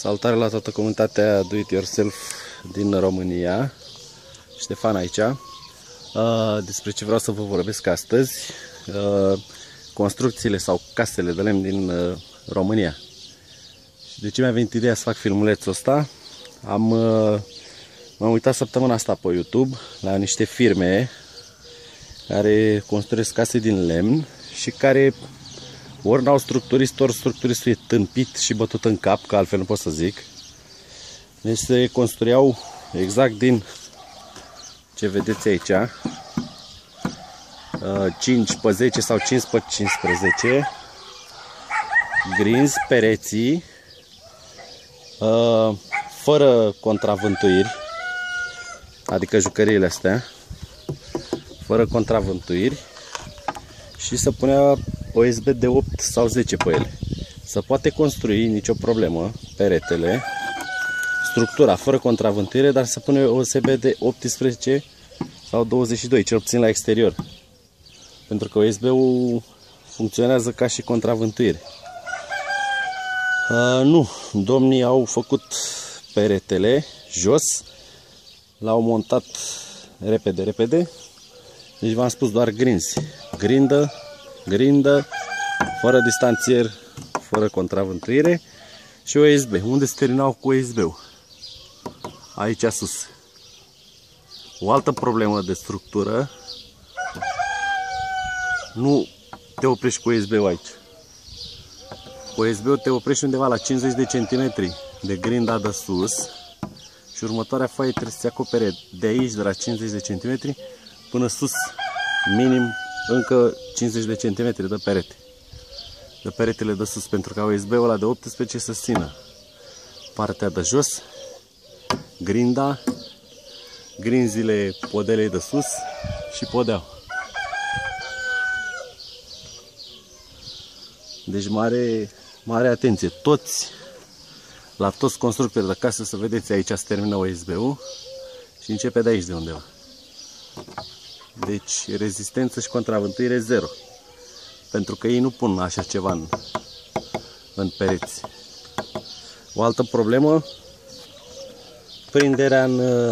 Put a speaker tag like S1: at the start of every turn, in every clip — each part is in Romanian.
S1: Salutare la toată comunitatea Do It Yourself din România. Ștefan aici. Despre ce vreau să vă vorbesc astăzi: construcțiile sau casele de lemn din România. De ce mi-a venit ideea să fac filmulețul ăsta? M-am uitat săptămâna asta pe YouTube la niște firme care construiesc case din lemn și care ori n-au structurist, ori structurist e tâmpit și bătut în cap, că altfel nu pot să zic. Deci se construiau exact din ce vedeți aici, 5 pe 10 sau 5 pe 15, grinzi, pereții, fără contravântuiri, adică jucăriile astea, fără contravântuiri, și se punea OSB de 8 sau 10 pe ele. Se poate construi, nicio problemă, peretele, structura fără contravântuire, dar se pune OSB de 18 sau 22, cel puțin la exterior. Pentru că OSB-ul funcționează ca și contravântuire. Nu, domnii au făcut peretele jos, l-au montat repede. Deci v-am spus doar grinzi, grindă, fără distanțier, fără contravântuire și OSB. Unde se terminau cu OSB-ul? Aici sus. O altă problemă de structură: nu te oprești cu OSB-ul aici. Cu OSB-ul te oprești undeva la 50 de centimetri de grinda de sus și următoarea foaie trebuie să se acopere de aici, de la 50 de centimetri până sus, minim încă 50 de centimetri de perete. De peretele de sus, pentru ca OSB-ul ăla de 18 să țină partea de jos, grinda, grinzile podelei de sus și podeaua. Deci mare atenție. La toți constructorii de case, să vedeți, aici se termină OSB-ul și începe de aici de undeva. Deci rezistență și contravântuire zero. Pentru că ei nu pun așa ceva în pereți. O altă problemă: prinderea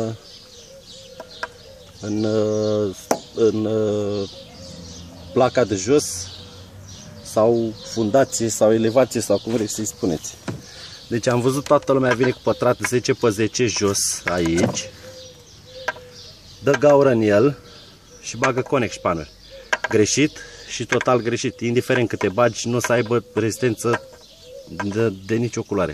S1: în placa de jos sau fundație sau elevație sau cum vreți să-i spuneți. Deci am văzut toată lumea vine cu pătrat 10 pe 10 jos aici, dă gaură în el și bagă conex panel. Greșit și total greșit. Indiferent câte bagi, nu o să aibă rezistență de nicio culoare.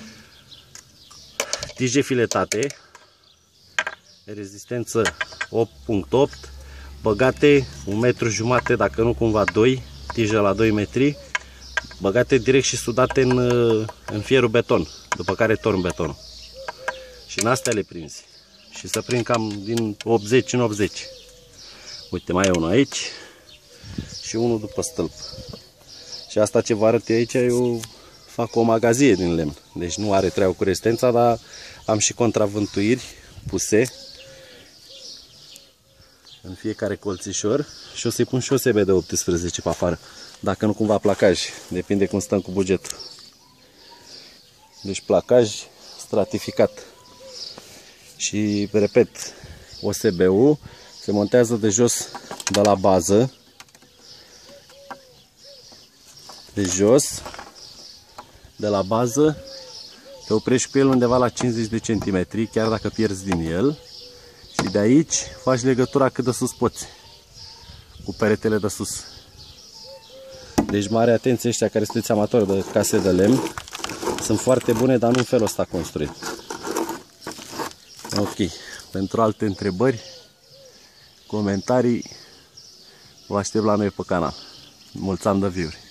S1: Tije filetate, rezistență 8.8, băgate 1,5 m, dacă nu cumva 2, tijă la 2 metri, băgate direct și sudate în fierul beton, după care torn betonul. Și în astea le prinzi. Și să prind cam din 80 în 80. Uite, mai e unul aici și unul după stâlp. Și asta ce vă arăt eu aici, eu fac o magazie din lemn. Deci nu are treabă cu rezistența, dar am și contravântuiri puse în fiecare colțișor și o să-i pun și OSB de 18 pe afară. Dacă nu cumva placaj, depinde cum stăm cu bugetul. Deci placaj stratificat. Și repet, OSB-ul se montează de jos, de la bază, de jos, de la bază, te oprești cu el undeva la 50 de centimetri, chiar dacă pierzi din el, și de aici faci legătura cât de sus poți, cu peretele de sus. Deci mare atenție, ăștia care sunteți amatori de case de lemn, sunt foarte bune, dar nu în felul ăsta construit. Ok, pentru alte întrebări, comentarii, vă aștept la noi pe canal. Mulți ani de view-uri!